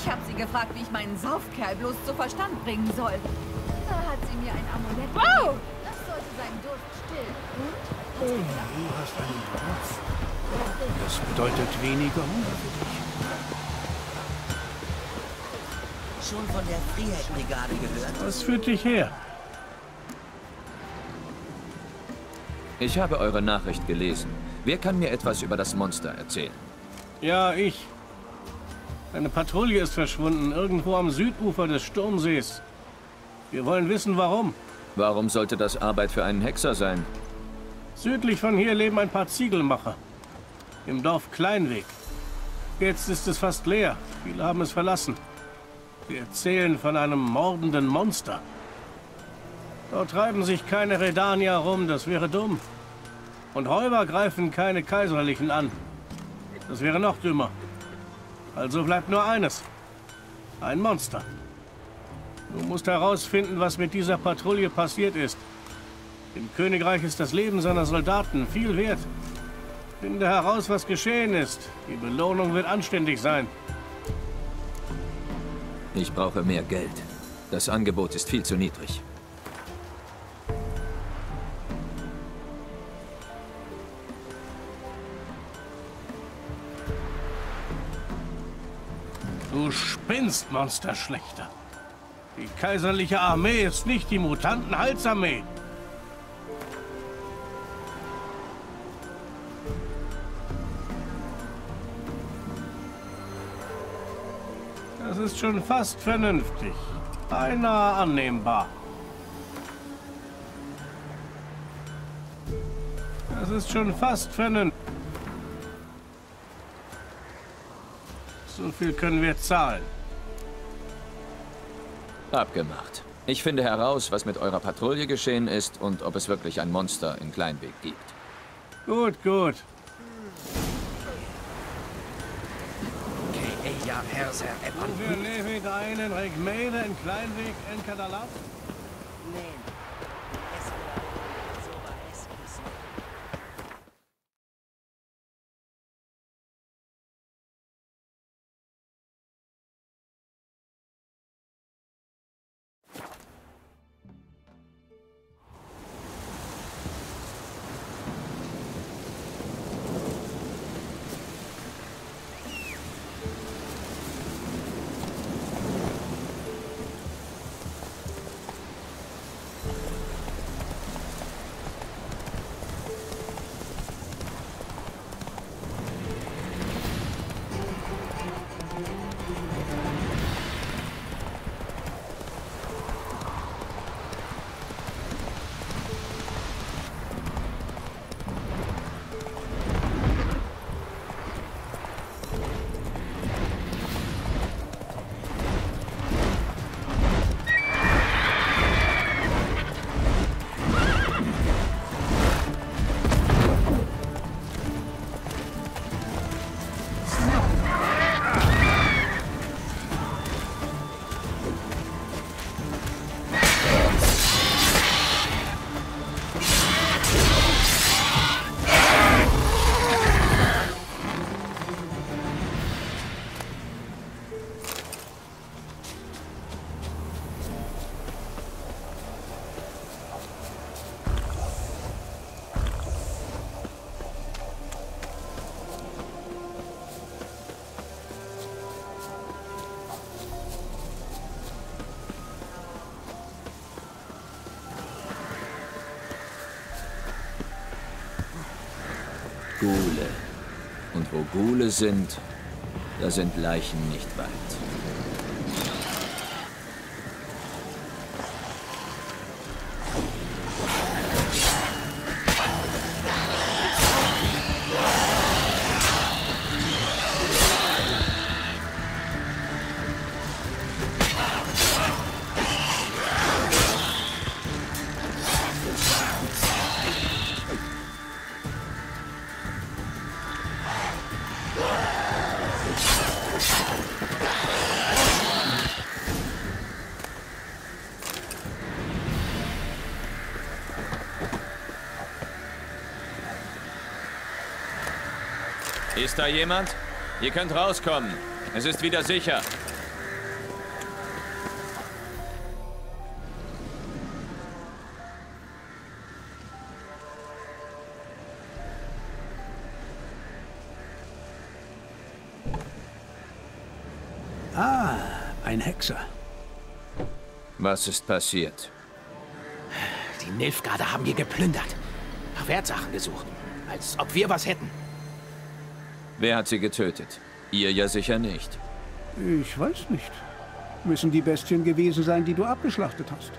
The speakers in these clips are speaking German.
Ich habe sie gefragt, wie ich meinen Saufkerl bloß zu Verstand bringen soll. Da hat sie mir ein Amulett gegeben. Das sollte seinen Durst stillen. Und? Du hast einen Beruf. Das bedeutet weniger Hunger für dich. Schon von der Freehead-Brigade gehört? Was führt dich her? Ich habe eure Nachricht gelesen. Wer kann mir etwas über das Monster erzählen? Ja, ich. Eine Patrouille ist verschwunden, irgendwo am Südufer des Sturmsees. Wir wollen wissen, warum. Warum sollte das Arbeit für einen Hexer sein? Südlich von hier leben ein paar Ziegelmacher. Im Dorf Kleinweg. Jetzt ist es fast leer. Viele haben es verlassen. Sie erzählen von einem mordenden Monster. Dort treiben sich keine Redanier rum, das wäre dumm. Und Räuber greifen keine Kaiserlichen an. Das wäre noch dümmer. Also bleibt nur eines. Ein Monster. Du musst herausfinden, was mit dieser Patrouille passiert ist. Im Königreich ist das Leben seiner Soldaten viel wert. Finde heraus, was geschehen ist. Die Belohnung wird anständig sein. Ich brauche mehr Geld. Das Angebot ist viel zu niedrig. Du spinnst, Monsterschlechter. Die kaiserliche Armee ist nicht die Mutantenheilsarmee. Das ist schon fast vernünftig. Beinahe annehmbar. Das ist schon fast vernünftig. So viel können wir zahlen. Abgemacht. Ich finde heraus, was mit eurer Patrouille geschehen ist und ob es wirklich ein Monster in Kleinweg gibt. Gut, gut. Wir leben einen Regmene in Kleinweg in Kadalat? Ghule. Und wo Ghule sind, da sind Leichen nicht weit. Ist da jemand? Ihr könnt rauskommen. Es ist wieder sicher. Ein Hexer. Was ist passiert? Die Nilfgaarder haben hier geplündert. Nach Wertsachen gesucht. Als ob wir was hätten. Wer hat sie getötet? Ihr ja sicher nicht. Ich weiß nicht. Müssen die Bestien gewesen sein, die du abgeschlachtet hast.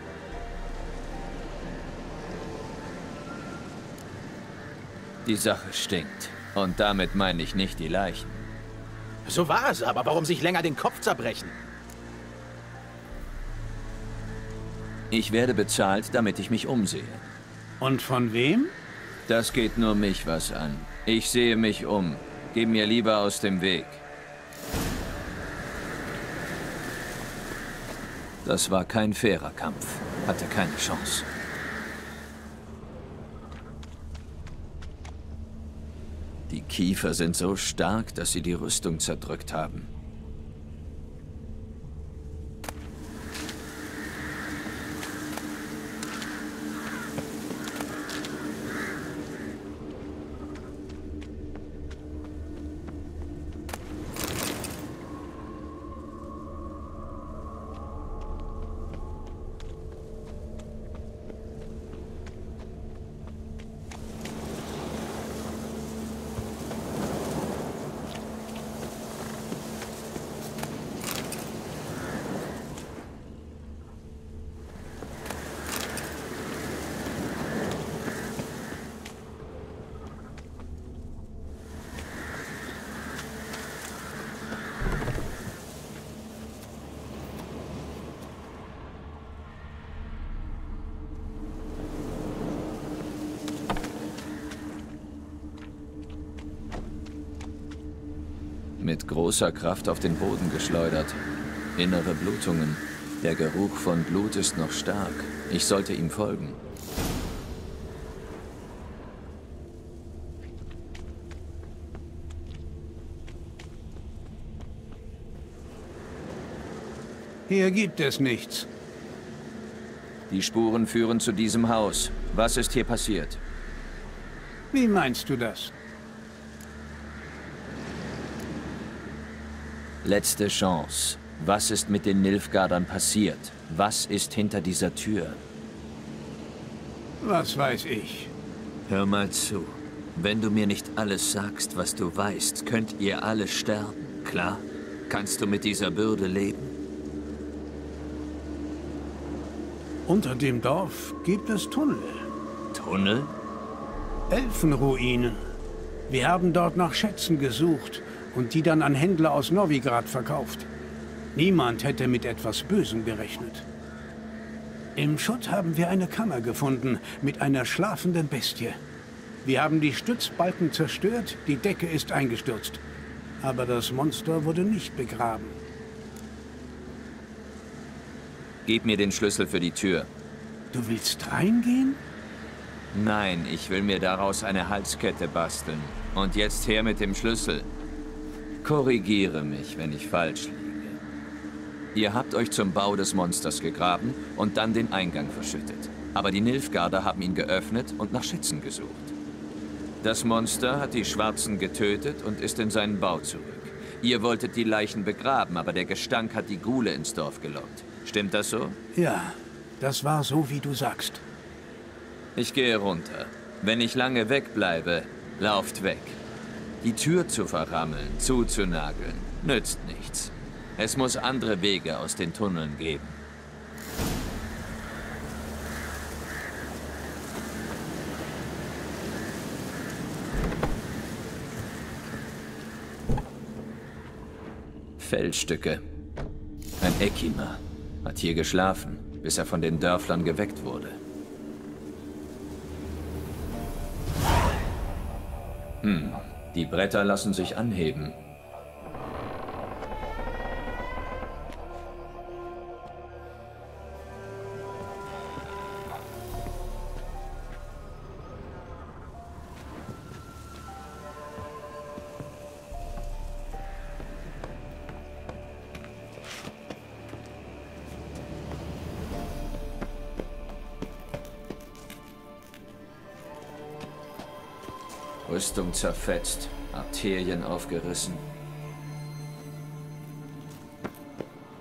Die Sache stinkt. Und damit meine ich nicht die Leichen. So war es, aber warum sich länger den Kopf zerbrechen? Ich werde bezahlt, damit ich mich umsehe. Und von wem? Das geht nur mich was an. Ich sehe mich um. Geh mir lieber aus dem Weg. Das war kein fairer Kampf. Hatte keine Chance. Die Kiefer sind so stark, dass sie die Rüstung zerdrückt haben. Mit großer Kraft auf den Boden geschleudert. Innere Blutungen. Der Geruch von Blut ist noch stark. Ich sollte ihm folgen. Hier gibt es nichts. Die Spuren führen zu diesem Haus. Was ist hier passiert? Wie meinst du das? Letzte Chance. Was ist mit den Nilfgaardern passiert? Was ist hinter dieser Tür? Was weiß ich? Hör mal zu. Wenn du mir nicht alles sagst, was du weißt, könnt ihr alle sterben, klar? Kannst du mit dieser Bürde leben? Unter dem Dorf gibt es Tunnel. Tunnel? Elfenruinen. Wir haben dort nach Schätzen gesucht und die dann an Händler aus Novigrad verkauft. Niemand hätte mit etwas Bösem gerechnet. Im Schutt haben wir eine Kammer gefunden mit einer schlafenden Bestie. Wir haben die Stützbalken zerstört, die Decke ist eingestürzt. Aber das Monster wurde nicht begraben. Gib mir den Schlüssel für die Tür. Du willst reingehen? Nein, ich will mir daraus eine Halskette basteln. Und jetzt her mit dem Schlüssel. Korrigiere mich, wenn ich falsch liege. Ihr habt euch zum Bau des Monsters gegraben und dann den Eingang verschüttet. Aber die Nilfgaarder haben ihn geöffnet und nach Schätzen gesucht. Das Monster hat die Schwarzen getötet und ist in seinen Bau zurück. Ihr wolltet die Leichen begraben, aber der Gestank hat die Ghule ins Dorf gelockt. Stimmt das so? Ja, das war so, wie du sagst. Ich gehe runter. Wenn ich lange wegbleibe, lauft weg. Die Tür zu verrammeln, zuzunageln, nützt nichts. Es muss andere Wege aus den Tunneln geben. Fellstücke. Ein Ekimer hat hier geschlafen, bis er von den Dörflern geweckt wurde. Die Bretter lassen sich anheben. Rüstung zerfetzt, Arterien aufgerissen.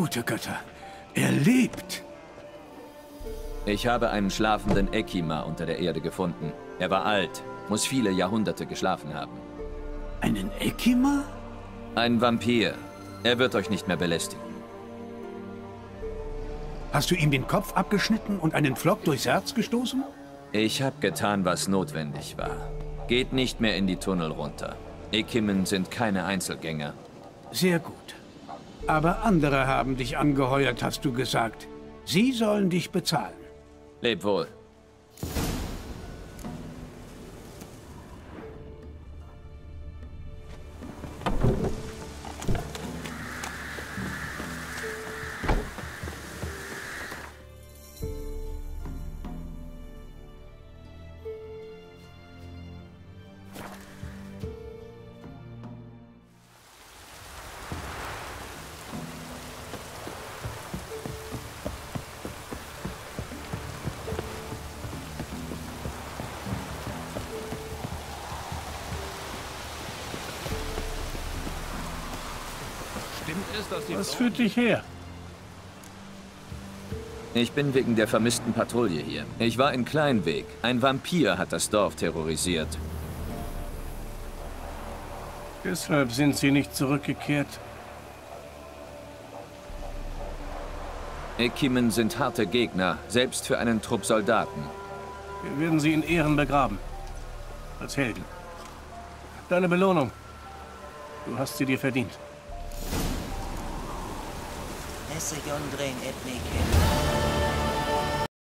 Gute Götter, er lebt. Ich habe einen schlafenden Ekima unter der Erde gefunden. Er war alt, muss viele Jahrhunderte geschlafen haben. Einen Ekima? Ein Vampir. Er wird euch nicht mehr belästigen. Hast du ihm den Kopf abgeschnitten und einen Pflock durchs Herz gestoßen? Ich habe getan, was notwendig war. Geht nicht mehr in die Tunnel runter. Ekimen sind keine Einzelgänger. Sehr gut. Aber andere haben dich angeheuert, hast du gesagt. Sie sollen dich bezahlen. Leb wohl. Was führt dich her? Ich bin wegen der vermissten Patrouille hier. Ich war in Kleinweg. Ein Vampir hat das Dorf terrorisiert. Deshalb sind sie nicht zurückgekehrt. Ekimen sind harte Gegner, selbst für einen Trupp Soldaten. Wir werden sie in Ehren begraben. Als Helden. Deine Belohnung. Du hast sie dir verdient. Esse Yondren Etneken.